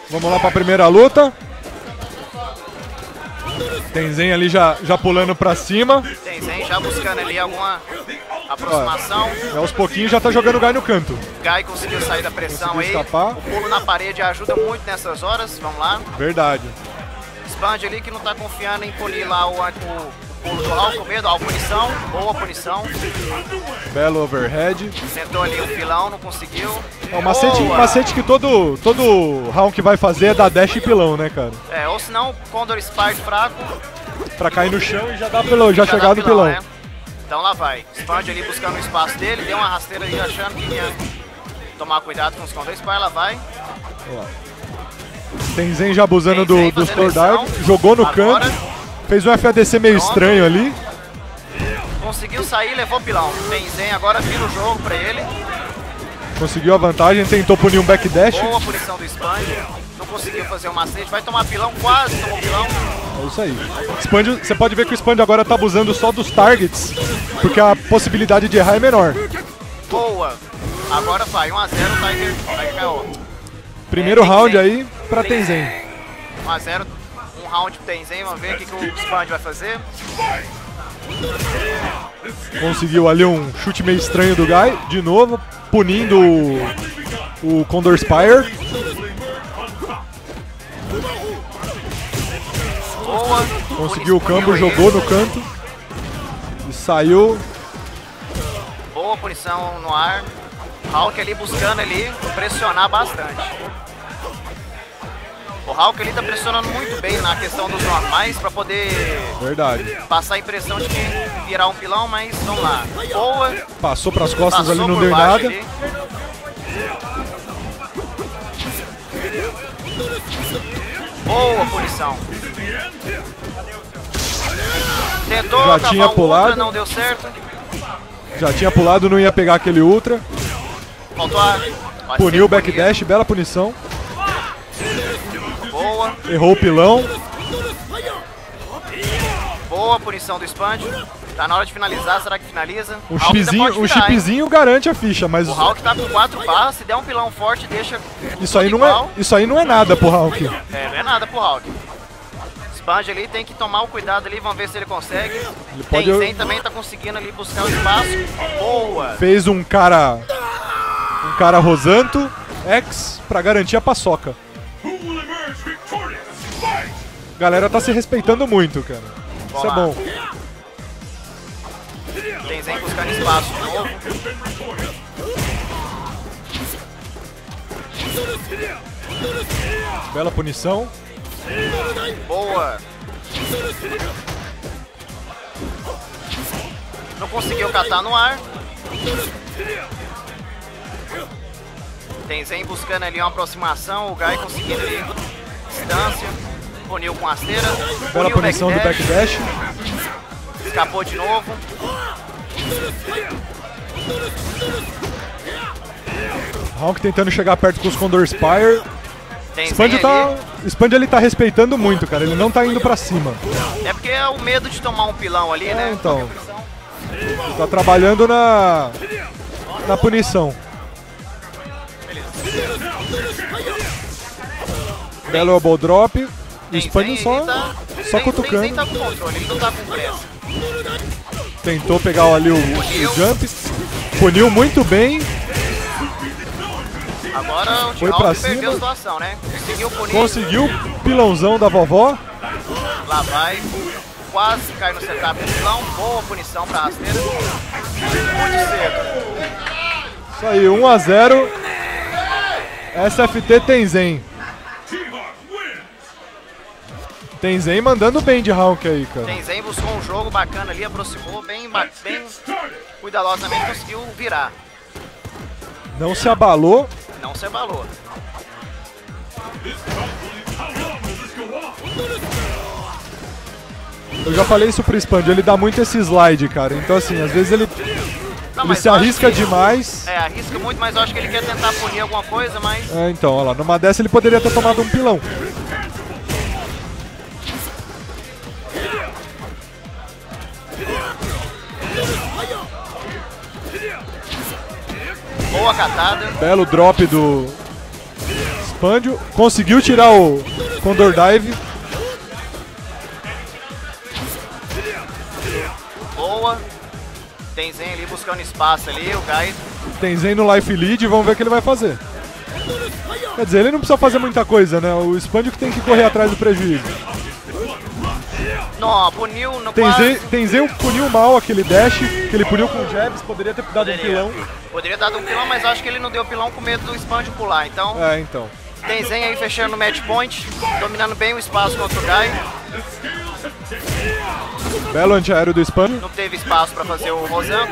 Vamos lá pra primeira luta. Tenzen ali já pulando pra cima. Tenzen já buscando ali alguma aproximação. Aos pouquinhos já tá jogando o Guy no canto. Guy conseguiu sair da pressão Conseguiu aí. escapar. O pulo na parede ajuda muito nessas horas. Vamos lá. Verdade. Expande ali que não tá confiando em punir lá o pulo do Hulk, com medo. Ó, punição. Boa punição. Belo overhead. Tentou ali o pilão, não conseguiu. É um macete que todo round vai fazer é dar dash e pilão, né, cara? É, ou senão Condor Spire fraco. Pra cair no chão e já chegar do pilão. Né? Então lá vai. Expande ali buscando o espaço dele. Deu uma rasteira aí achando que ia tomar cuidado com os Condor Spire. Lá vai. Tenzen já abusando do Store Dive. Jogou no canto. Fez um FADC meio estranho ali. Conseguiu sair, levou pilão. Tenzen agora vira o jogo pra ele. Conseguiu a vantagem, tentou punir um backdash. Boa punição do Expande. Não conseguiu fazer o macete. Vai tomar pilão, quase tomou pilão. É isso aí. Expande, você pode ver que o Expande agora tá abusando só dos targets, porque a possibilidade de errar é menor. Boa. Agora vai, 1 a 0, Tiger KO. Primeiro round aí pra Tenzen. 1 a 0, um round pro Tenzen. Vamos ver o que o Expande vai fazer. Conseguiu ali um chute meio estranho do Guy, de novo, punindo o Condor Spire. Boa. Conseguiu o combo, jogou no canto e saiu. Boa punição no ar. Hulk ali buscando ali, pressionar bastante. O Hulk ali tá pressionando muito bem na questão dos normais pra poder passar a impressão de que virar um pilão, mas vamos lá. Boa. Passou pras costas ali, não deu nada. Ali. Boa punição. Tentou já tinha pulado. Ultra, não deu certo. Já tinha pulado, não ia pegar aquele ultra. Faltou a... Puniu o backdash, bela punição. Boa. Errou o pilão. Boa punição do Expande. Tá na hora de finalizar, será que finaliza? O chipzinho garante a ficha, mas... O Hulk tá com 4 barras, se der um pilão forte, deixa isso aí não é nada pro Hulk. É, não é nada pro Hulk. Expande ali, tem que tomar o cuidado ali, vamos ver se ele consegue. Tenzen também tá conseguindo ali buscar o espaço. Boa! Fez um cara rosanto, X, pra garantir a paçoca. Galera tá se respeitando muito, cara. Isso é bom. Tenzen buscando espaço de novo. Bela punição. Boa. Não conseguiu catar no ar. Tenzen buscando ali uma aproximação. O Guy conseguindo ali distância. Puniu com rasteira. Bela punição do backdash. Escapou de novo. Hulk tentando chegar perto com os Condor Spire. Expande ele tá respeitando muito, cara. Ele não tá indo pra cima. É porque é o medo de tomar um pilão ali, né? Então. Ele tá trabalhando na punição. Belo elbow drop. O Expande só cutucando. Ele tá com controle, ele não tá com pressa. Tentou pegar ali o jump. Puniu muito bem. Agora o foi pra cima. Perdeu a situação, né? Conseguiu punir. Conseguiu o pilãozão da vovó. Lá vai. Quase cai no setup do pilão. Boa punição pra rasteira. Muito cedo. Isso aí, 1 a 0. SFT Tenzen. Tenzen mandando bem de Hulk aí, cara. Tenzen buscou um jogo bacana ali, aproximou bem cuidadosamente, conseguiu virar. Não se abalou. Não se abalou. Eu já falei isso pro Expande, ele dá muito esse slide, cara. Então assim, às vezes ele se arrisca demais. É, arrisca muito, mas eu acho que ele quer tentar punir alguma coisa, mas... É, então, olha lá, numa dessa ele poderia ter tomado um pilão. Boa catada. Belo drop do Expandio conseguiu tirar o Condor Dive. Boa. Tenzin ali buscando espaço ali, o Guy. Tenzin no Life Lead, vamos ver o que ele vai fazer. Quer dizer, ele não precisa fazer muita coisa, né? O Expandio que tem que correr atrás do prejuízo. Não, puniu no quase. Tenzin puniu mal aquele dash, que ele puniu com jabs, poderia ter dado um pilão. Poderia ter dado um pilão, mas acho que ele não deu pilão com medo do Expandio pular, então... então. Tenzin aí fechando no match point, dominando bem o espaço contra o Guy. Belo antiaéreo do Expandio. Não teve espaço pra fazer o Rosanto.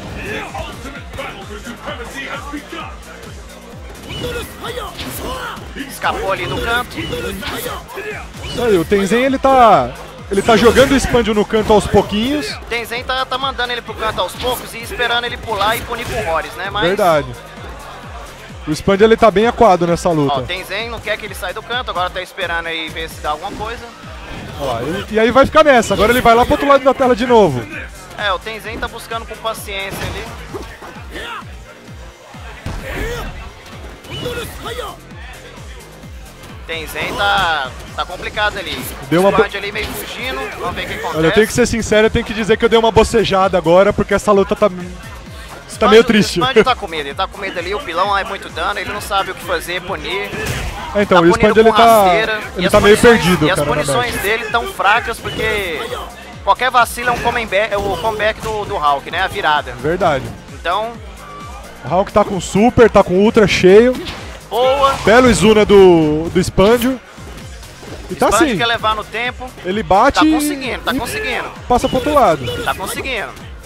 Escapou ali do canto. Isso aí, o Tenzin ele tá jogando o Expandio no canto aos pouquinhos. Tenzin tá mandando ele pro canto aos poucos e esperando ele pular e punir com Horus, né? Mas... Verdade. O Expandio ele tá bem acuado nessa luta. Ó, o Tenzin não quer que ele saia do canto, agora tá esperando aí ver se dá alguma coisa. Ó, e aí vai ficar nessa, agora ele vai lá pro outro lado da tela de novo. O Tenzin tá buscando com paciência ali. Tenzin tá complicado ali. Deu uma ali meio fugindo, vamos ver o que acontece. Olha, eu tenho que ser sincero, eu tenho que dizer que eu dei uma bocejada agora, porque essa luta tá meio triste. O Expandio tá com medo, ele tá com medo ali, o pilão é muito dano, ele não sabe o que fazer, punir. Então, tá o Expandio ele tá meio perdido, e cara. E as punições dele tão fracas porque qualquer vacilo é um comeback do Hawk, né? A virada. Verdade. Então... O Hawk tá com super, tá com ultra cheio. Boa. Belo Izuna do Expandio. E tá assim. Quer levar no tempo. Ele bate tá conseguindo. Passa pro outro lado. Tá conseguindo.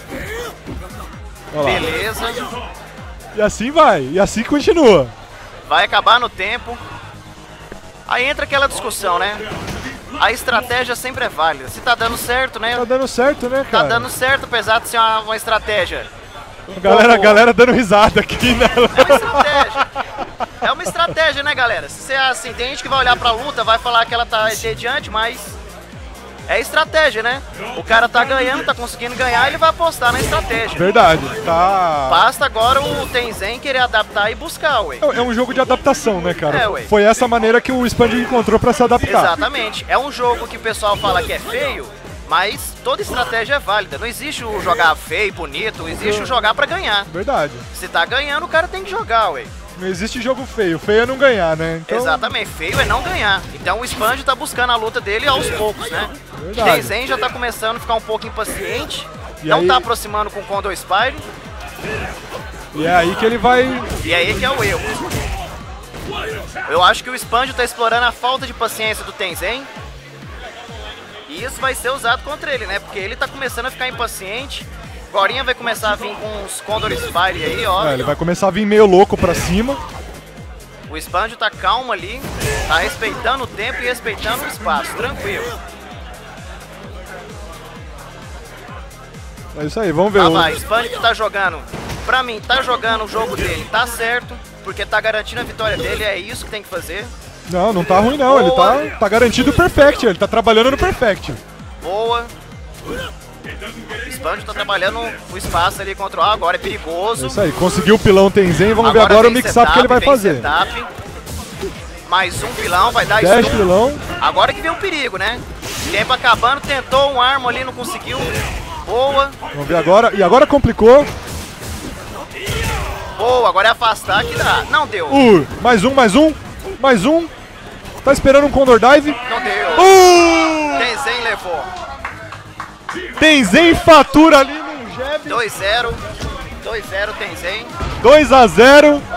Olha lá. Beleza. E assim vai, e assim continua. Vai acabar no tempo. Aí entra aquela discussão, né? A estratégia sempre é válida. Se tá dando certo, né? Tá dando certo, né, cara? Tá dando certo, apesar de ser uma estratégia. Galera dando risada aqui, né? É uma estratégia. É uma estratégia, né, galera? Se é assim, tem gente que vai olhar pra luta, vai falar que ela tá adiante, mas é estratégia, né? O cara tá ganhando, tá conseguindo ganhar, ele vai apostar na estratégia. Verdade, tá... Basta agora o Tenzin querer adaptar e buscar, ué. É um jogo de adaptação, né, cara? Ué. Foi essa maneira que o Expandio encontrou pra se adaptar. Exatamente. É um jogo que o pessoal fala que é feio, mas toda estratégia é válida. Não existe o jogar feio, bonito, existe o jogar pra ganhar. Verdade. Se tá ganhando, o cara tem que jogar, ué. Não existe jogo feio, feio é não ganhar, né? Então... Exatamente, feio é não ganhar. Então o Expandio tá buscando a luta dele aos poucos, né? Verdade. Tenzin já tá começando a ficar um pouco impaciente, e não aí... tá aproximando com o Condor Spire. E é aí que ele vai... E aí que é o erro. Eu acho que o Expandio tá explorando a falta de paciência do Tenzin. E isso vai ser usado contra ele, né? Porque ele tá começando a ficar impaciente. Gorinha vai começar a vir com os Condor Spire aí, ó. ele vai começar a vir meio louco pra cima. O Expandio tá calmo ali, tá respeitando o tempo e respeitando o espaço, tranquilo. É isso aí, vamos ver. Vai, Expandio que tá jogando, pra mim, tá jogando o jogo dele, tá certo, porque tá garantindo a vitória dele, é isso que tem que fazer. Não tá ruim não, Boa. ele tá garantido o Perfect, ele tá trabalhando no Perfect. Boa. O Expandio tá trabalhando o espaço ali contra o agora é perigoso. É isso aí, conseguiu o pilão Tenzin, vamos ver agora o mix-up que ele vai fazer. Setup. Mais um pilão, vai dar 10 stun. pilão. Agora que vem o perigo, né? Tempo acabando, tentou um arma ali, não conseguiu. Boa. Vamos ver agora, e agora complicou. Boa, agora é afastar que dá. Não deu. Mais um. Tá esperando um Condor Dive. Não deu. Tenzin levou. Tenzin fatura ali no jab. 2-0. 2-0 Tenzin. 2-0.